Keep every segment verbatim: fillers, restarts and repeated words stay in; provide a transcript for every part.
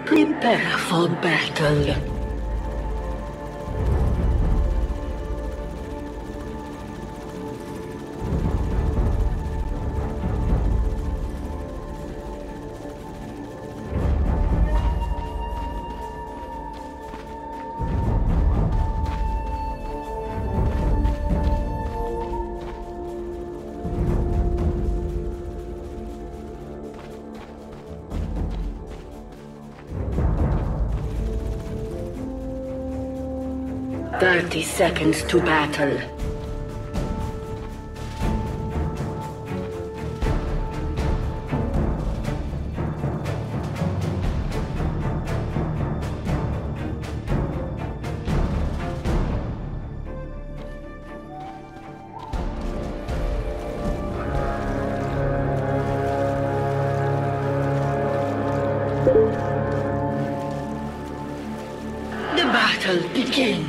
Prepare for battle. Thirty seconds to battle. The battle begins.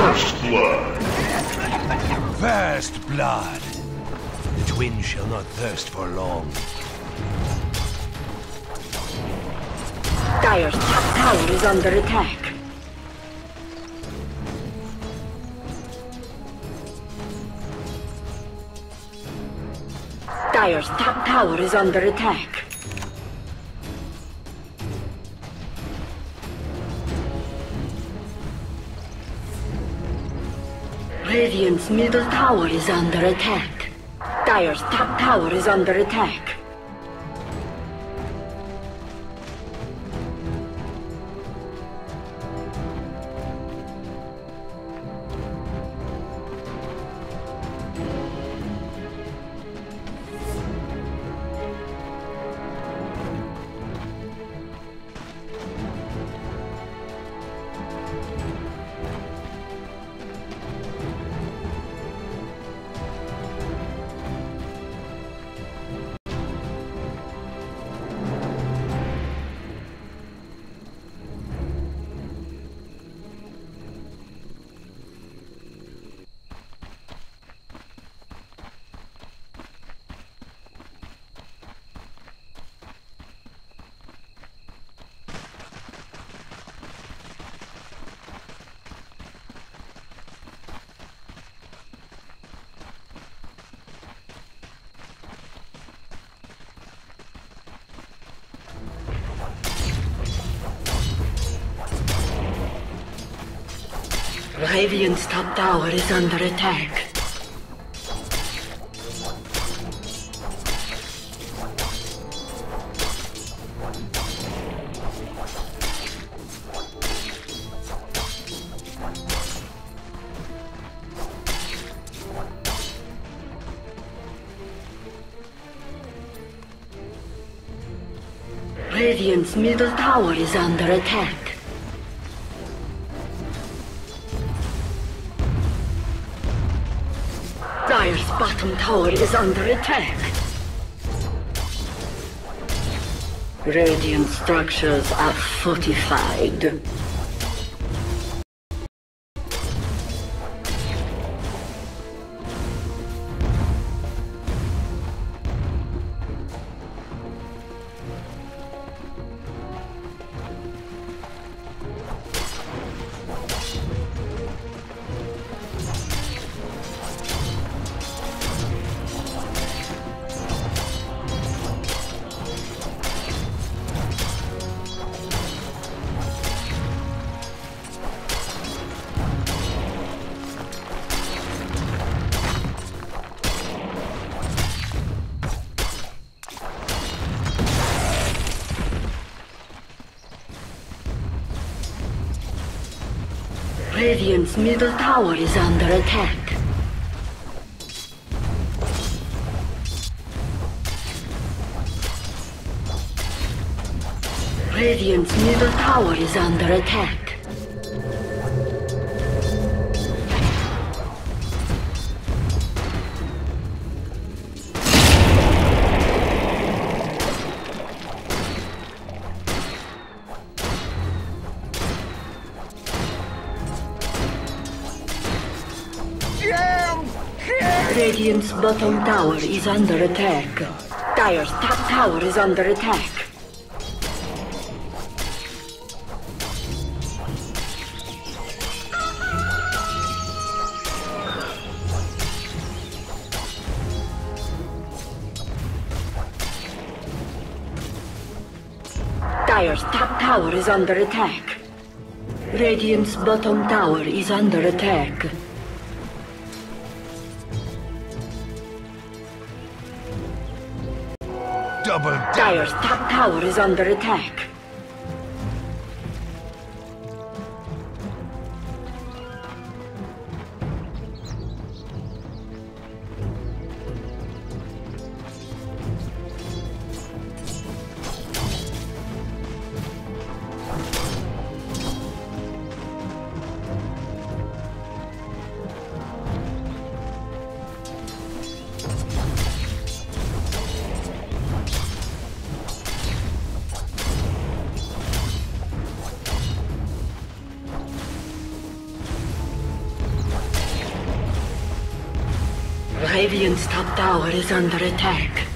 First blood. First blood. The twins shall not thirst for long. Dire's top tower is under attack. Dire's top tower is under attack. Radiant's middle tower is under attack. Dire's top tower is under attack. Radiant's top tower is under attack. Radiant's middle tower is under attack. Dire's bottom tower is under attack. Radiant structures are fortified. Radiant's middle tower is under attack. Radiant's middle tower is under attack. Radiant's bottom tower is under attack. Dire's top tower is under attack. Dire's top tower is under attack. Radiant's bottom tower is under attack. Double Dire's top tower is under attack. Radiant's top tower is under attack.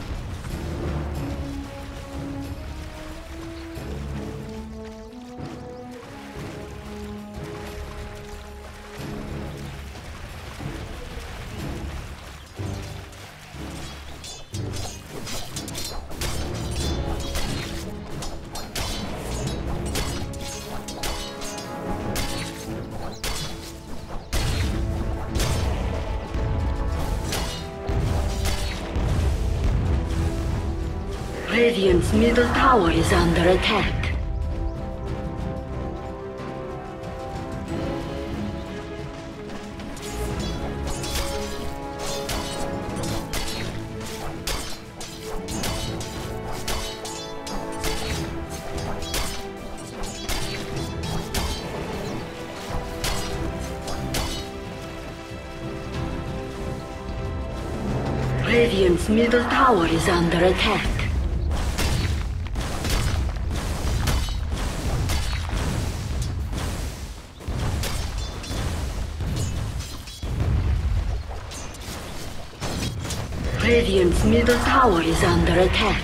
Radiant's middle tower is under attack. Radiant's middle tower is under attack. Radiant's middle tower is under attack.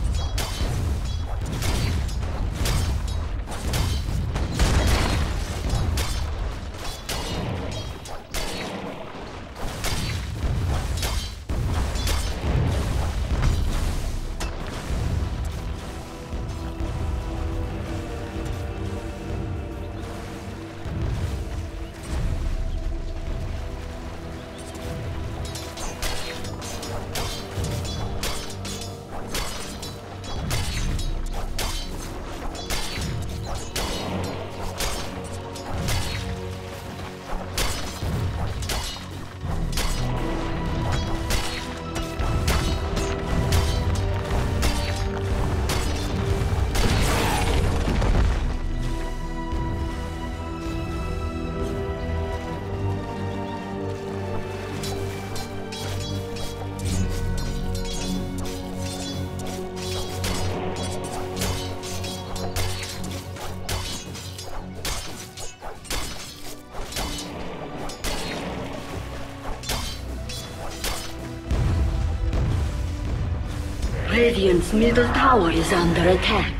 Radiant's middle tower is under attack.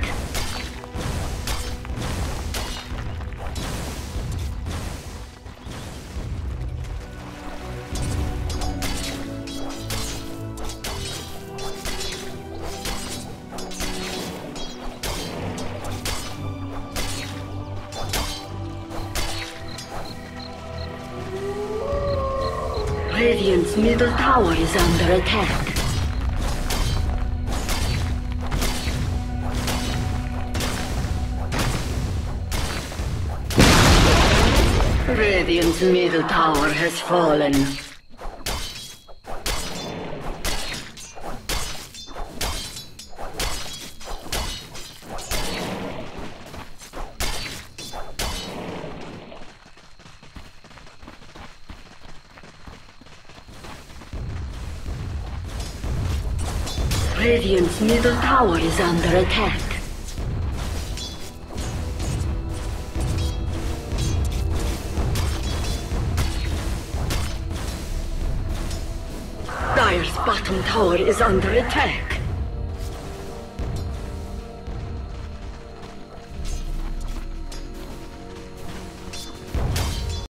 Radiant's middle tower is under attack. Radiant's middle tower has fallen. Radiant's middle tower is under attack. Dire's bottom tower is under attack.